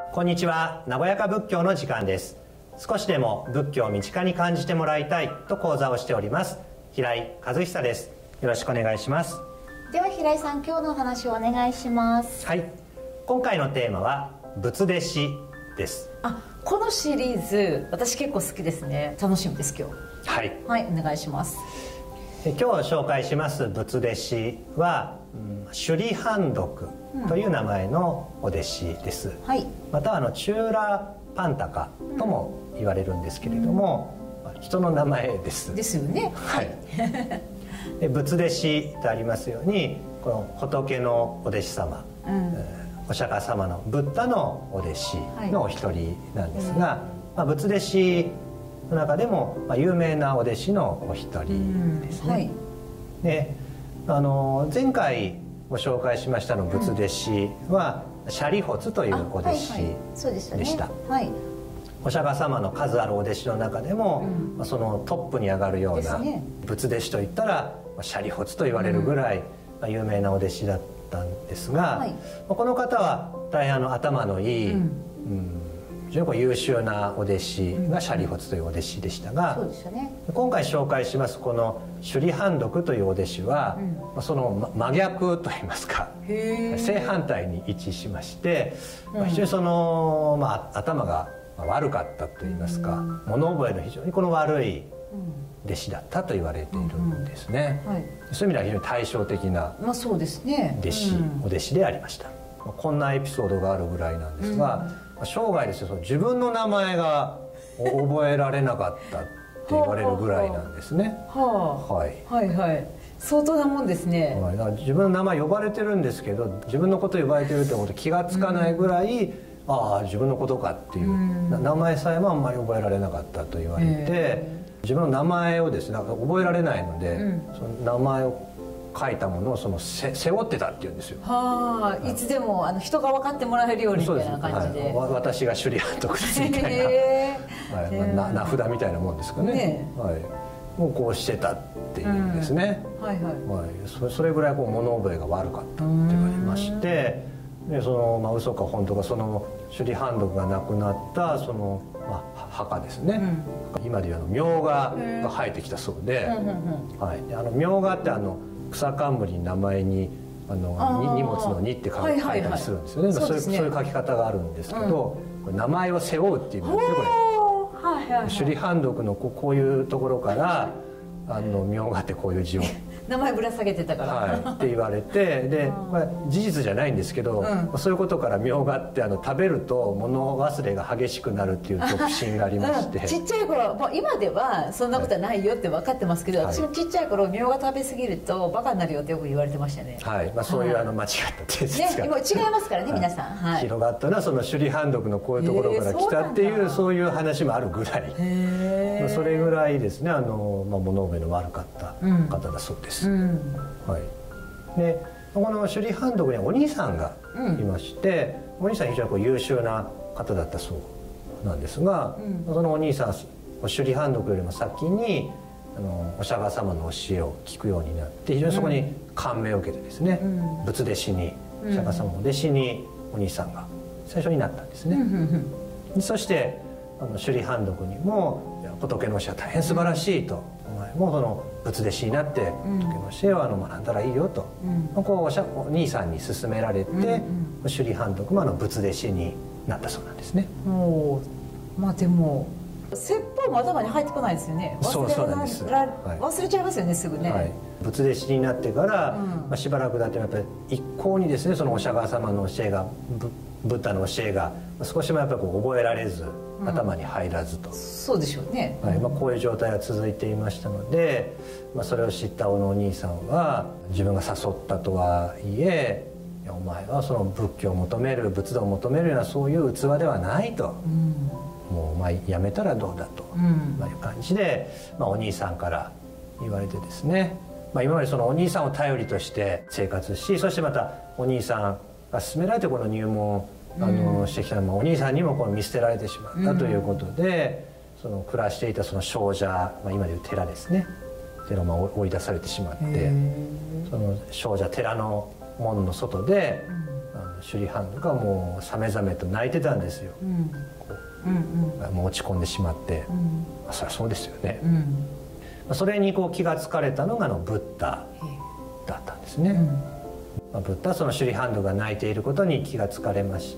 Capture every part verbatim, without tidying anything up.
こんにちは。和やか仏教の時間です。少しでも仏教を身近に感じてもらいたいと講座をしております平井和久です。よろしくお願いします。 では平井さん、今日のお話をお願いします。 はい、今回のテーマは仏弟子です。 あ、このシリーズ私結構好きですね。楽しみです今日。 はい、 はい、お願いします。 今日紹介します仏弟子は、うん、首里判読という名前のお弟子です、うん、はい、またはあのチューラパンタカとも言われるんですけれども、うん、人の名前ですですよね。 はいで仏弟子とありますように、この仏のお弟子様、うん、お釈迦様のブッダのお弟子のお一人なんですが、はい、まあ、仏弟子の中でも、まあ、有名なお弟子のお一人ですね、うん、はい、であの前回ご紹介しましたの仏弟子は、うん、舍利仏というお弟子でした。お釈迦様の数あるお弟子の中でも、うん、そのトップに上がるような仏弟子といったら舍利仏と言われるぐらい、うん、有名なお弟子だったんですが、はい、この方は大変あの頭のいい、うんうん、非常に優秀なお弟子が舍利仏というお弟子でしたが、うん、そうでしたね、今回紹介しますこの首里判読というお弟子は、うん、その真逆といいますか正反対に位置しまして、うん、非常にその、まあ、頭が悪かったといいますか、うん、物覚えの非常にこの悪い弟子だったと言われているんですね、うんうん、はい、そういう意味では非常に対照的な弟子、まあそうですね、うん、お弟子でありました。こんなエピソードがあるぐらいなんですが、うん、生涯ですよ、その自分の名前が覚えられなかったって言われるぐらいなんですねはあ、はい、はいはい相当なもんですね、はい、だから自分の名前呼ばれてるんですけど、自分のこと呼ばれてるってこと気がつかないぐらい、うん、ああ自分のことかっていう、うん、名前さえもあんまり覚えられなかったと言われて、自分の名前をですね覚えられないので、うん、その名前を書いたものをそのせ背負ってたっていうんですよ。はあ、いつでもあの人が分かってもらえるようにみたいな感じで、はい、私が首里判読ですみたいな、はい、まあ、名札みたいなもんですかね、ね、はい、もうこうしてたっていうんですね、うん、はいはい、まあ、そ, それぐらいこう物覚えが悪かったって言われまして、でその、まあ、嘘か本当か、その首里判読がなくなったその、まあ、墓ですね、うん、今でいうあのみょうがが生えてきたそうで、はい、であのみょうがってあの草冠の名前にあのに荷物の「に」って書いたりするんですよね。そういう書き方があるんですけど、うん、これ名前を背負うっていうんですよこれ、はいはいはい、首里判読のこう、こういうところからあのみょうがってこういう字を名前ぶら下げてたから、はい、って言われて、で、まあ、事実じゃないんですけど、うん、そういうことからみょうがってあの食べると物忘れが激しくなるっていう特進がありまして、うん、ちっちゃい頃、もう今ではそんなことはないよって分かってますけど、はい、私もちっちゃい頃みょうが食べ過ぎるとバカになるよってよく言われてましたね。はい、まあ、そういうあの間違った定説が、ね、もう違いますからね、はい、皆さん、はい、広がったのはその首里判読のこういうところから来たっていう、そういう話もあるぐらい、まあ、それぐらいですね、あの、まあ、物覚えの悪かった方だそうです、うん、はい、でこの首里判読にはお兄さんがいまして、うん、お兄さん非常にこう優秀な方だったそうなんですが、うん、そのお兄さん首里判読よりも先にあのお釈迦様の教えを聞くようになって、非常にそこに感銘を受けてですね、うん、仏弟子に、お釈迦様の弟子にお兄さんが最初になったんですね、うん、そしてあの首里判読にも「仏の教えは大変素晴らしい」と。お前もその仏弟子になって仏の教えをあの学んだらいいよと、うん、こう お, お兄さんに勧められて、うんうん、首里判読もあの仏弟子になったそうなんですね。お、まあでも説法も頭に入ってこないですよね。忘れそうなんです、はい、忘れちゃいますよねすぐね、はい、仏弟子になってから、うん、まあ、しばらくだってやっぱり一向にですね、そのお釈迦様の教えがブッダの教えが少しもやっぱりこう覚えられず、うん、頭に入らずと、そうでしょうね、はい、まあ、こういう状態が続いていましたので、まあ、それを知ったおのお兄さんは自分が誘ったとはいえ、いやお前はその仏教を求める、仏道を求めるようなそういう器ではないと、うん、もうお前やめたらどうだと、うん、まあ、いう感じで、まあ、お兄さんから言われてですね、まあ、今までそのお兄さんを頼りとして生活し、そしてまたお兄さんが勧められてこの入門あの、うん、してきたのもお兄さんにもこの見捨てられてしまったということで、うん、その暮らしていたその少女、まあ、今でいう寺ですね、寺を追い出されてしまって、その少女寺の門の外で、うん、あの首里藩がもうさめざめと泣いてたんですよ、うんうんうん、もう落ち込んでしまって、うん、まあ、そりゃそうですよね、うん、まあ、それにこう気がつかれたのがあのブッダだったんですね、うん、まあ、ブッダはその首里藩土が泣いていることに気がつかれまして、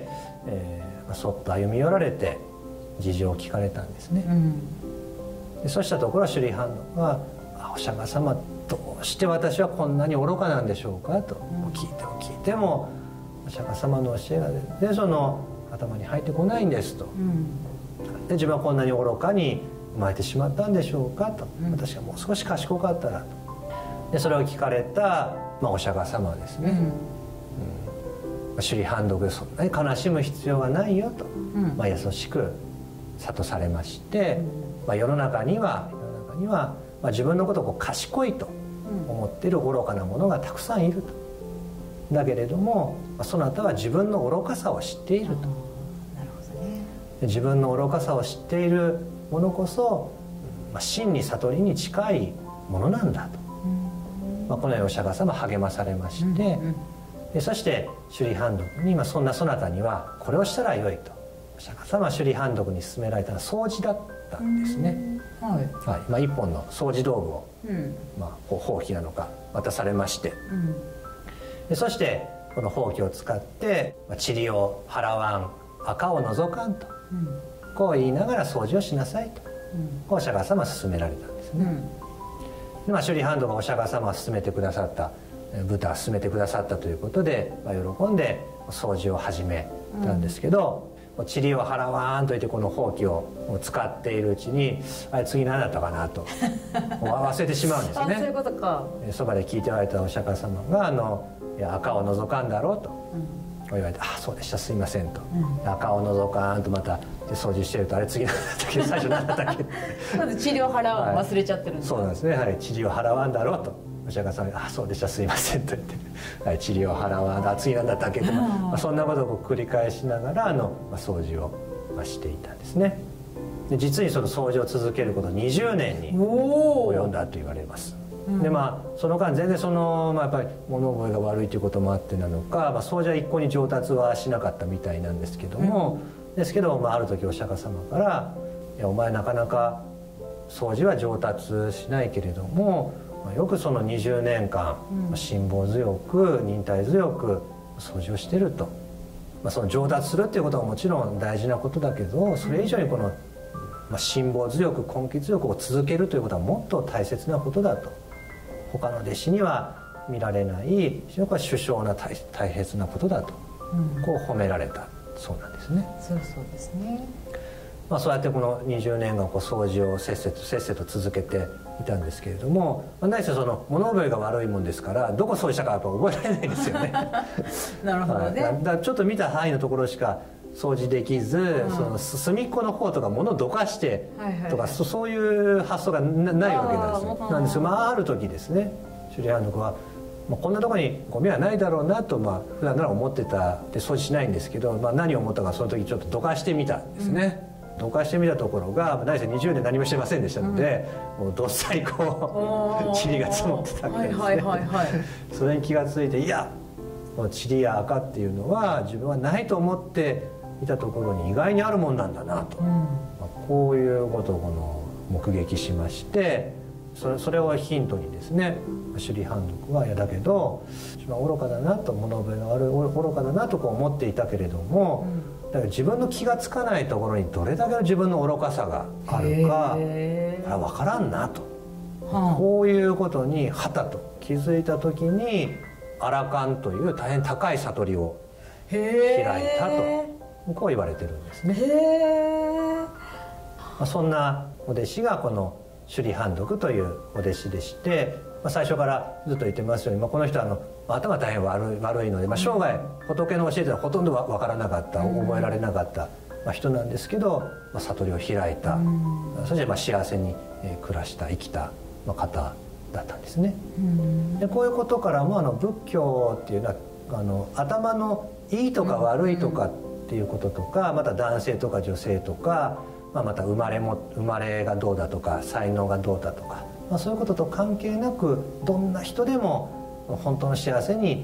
えーまあ、そっと歩み寄られて事情を聞かれたんですね、うん、でそうしたところ首里藩土が「お釈迦様、どうして私はこんなに愚かなんでしょうか?」と、うん、聞いても聞いてもお釈迦様の教えが全然その頭に入ってこないんですと、うん、で自分はこんなに愚かに生まれてしまったんでしょうかと、うん、私がもう少し賢かったらと。でそれを聞かれた、まあ、お釈迦様はですね、うんうん、首里藩土でそんなに悲しむ必要はないよと、うん、まあ、優しく諭されまして、うん、まあ、世の中には世の中には、まあ、自分のことをこう賢いと思っている愚かな者がたくさんいると。だけれどもそなたは自分の愚かさを知っていると。なるほどね。自分の愚かさを知っている者こそ、まあ、真に悟りに近いものなんだと、うん、まあ、このようにお釈迦様励まされまして、うんうん、でそして首里藩土に、まあ、そんなそなたにはこれをしたらよいとお釈迦様は首里藩土に勧められたのは掃除だったんですね、うん、はい、はい、まあ、一本の掃除道具を、うん、まあ、ほうきなのか渡されまして、うん、でそしてこのほうきを使って「塵を払わん垢を除かん」と、うん、こう言いながら掃除をしなさいと、うん、こうお釈迦様は勧められたんですね、うん、で、まあ、首里藩土がお釈迦様が勧めてくださったブッダが勧めてくださったということで、まあ、喜んで掃除を始めたんですけど、うん、塵を払わんといってこのほうきを使っているうちにあれ次何だったかなと忘れてしまうんですね。 あ、そういうことか。 そばで聞いておられたお釈迦様があのいや垢を除かんだろうと、うん、言われて「ああそうでした、すいません」と「うん、垢を除かん」とまた掃除してると「あれ次何だったっけ最初何だったっけ」 まず塵を払わん忘れちゃってるんです、 はい、そうなんですね。はい、塵を払わんだろうとお釈迦様が「ああそうでした、すいません」と言って「はい、塵を払わんだ次何だったっけ」と、まあ、そんなことを繰り返しながらあの、まあ、掃除を、まあ、していたんですね。で実にその掃除を続けることにじゅうねんに及んだと言われます。でまあ、その間全然その、まあ、やっぱり物覚えが悪いということもあってなのか、まあ、掃除は一向に上達はしなかったみたいなんですけども、うん、ですけど、まあ、ある時お釈迦様から「いやお前なかなか掃除は上達しないけれども、まあ、よくそのにじゅうねんかん、うん、辛抱強く忍耐強く掃除をしてると、まあ、その上達するっていうことはもちろん大事なことだけどそれ以上にこの、まあ、辛抱強く根気強くを続けるということはもっと大切なことだと。他の弟子には見られない非常に首相な 大, 大切なことだと、うん、こう褒められたそうなんですね。 そうそうですね。 まあ、そうやってこのにじゅうねんかんこう掃除をせっせとせっせと続けていたんですけれども、まあ、何せその物覚えが悪いもんですからどこ掃除したかやっぱ覚えられないんですよね。 なるほどね。 だからちょっと見た範囲のところしか掃除できず、うん、その隅っこの方とか物をどかしてとか、はいはい、そ, そういう発想が な, ないわけなんですよ。なんですが、まあ、ある時ですね首里藩土は、まあ、こんなところにゴミはないだろうなと、まあ普段なら思ってたで掃除しないんですけど、まあ、何を思ったかその時ちょっとどかしてみたんですね、うん、どかしてみたところが何せにじゅうねん何もしてませんでしたので、うん、もうどっさりこう塵が積もってたわけですね、はいはいはいはい、それに気がついていや塵や垢っていうのは自分はないと思っていたところに意外にあるもんなんだなと、うん、まあ、こういうことをこの目撃しましてそ れ, それをヒントにですね首里藩土はいやだけど自分は愚かだなと物覚えが悪い愚かだなとこう思っていたけれども、うん、だから自分の気がつかないところにどれだけの自分の愚かさがあるか分からんなと、はあ、こういうことにはたと気づいた時にアラカンという大変高い悟りを開いたとこう言われてるんですね。へー、まあ、そんなお弟子がこの首里藩土というお弟子でして、まあ、最初からずっと言ってますように、まあ、この人はあの頭大変悪い、悪いので、まあ、生涯仏の教えてはほとんど分からなかった、覚えられなかった、まあ、人なんですけど、まあ、悟りを開いた、そしてまあ幸せに暮らした生きた方だったんですね。でこういうことからもあの仏教っていうのはあの頭のいいとか悪いとかっていうこととか、また男性とか女性とか、まあ、また生まれも生まれがどうだとか才能がどうだとか、まあ、そういうことと関係なくどんな人でも本当の幸せに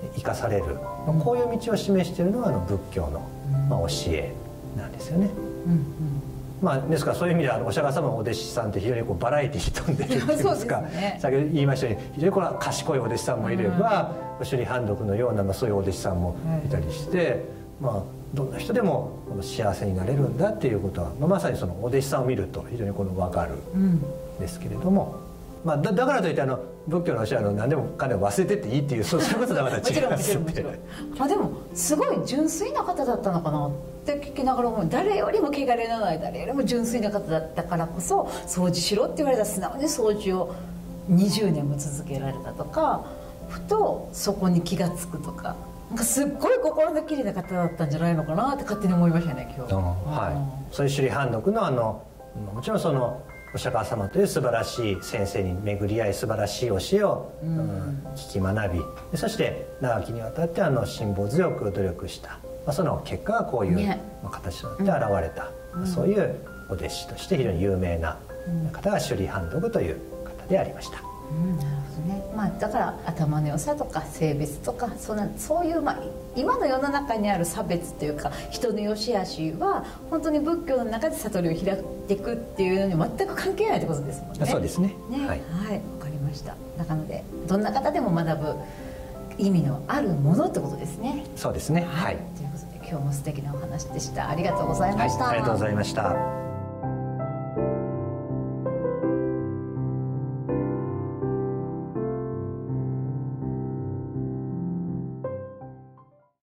生かされる、まあ、こういう道を示しているのがあの仏教の、まあ、教えなんですよね。うんうん、まあ、ですからそういう意味ではお釈迦様のお弟子さんって非常にこうバラエティーに富んでるっていうんですか、ね、先ほど言いましたように非常にこれは賢いお弟子さんもいれば、うん、首里判読のような、まあ、そういうお弟子さんもいたりして、うん、まあ、どんな人でも幸せになれるんだっていうことは、まあ、まさにそのお弟子さんを見ると非常にこの分かるんですけれども、うん、まあ、だ, だからといってあの仏教の教えの何でもかんでも忘れてっていいっていうそういうこととはまた違いますのでまあでもすごい純粋な方だったのかなって聞きながらも、誰よりも汚れのない誰よりも純粋な方だったからこそ、掃除しろって言われたら素直に掃除をにじゅうねんも続けられたとか、ふとそこに気が付くとか、なんかすっごい心のきれいな方だったんじゃないのかなって勝手に思いましたね今日。 はい、そういう首里判読のあのもちろんそのお釈迦様という素晴らしい先生に巡り合い、素晴らしい教えを、うん、聞き学び、そして長きにわたってあの辛抱強く努力した、まあ、その結果がこういう、ね、形となって現れた、うん、そういうお弟子として非常に有名な方が首里判読という方でありました。 うん、なるほどね。まあ、だから頭の良さとか性別とかそんなそういう、まあ、今の世の中にある差別というか人の良し悪しは本当に仏教の中で悟りを開いていくっていうのに全く関係ないってことですもんね。 そうですね。 ね、はい、はい、分かりました。なのでどんな方でも学ぶ意味のあるものってことですね。 そうですね。はい。 ということで今日も素敵なお話でした。ありがとうございました。 はい、ありがとうございました。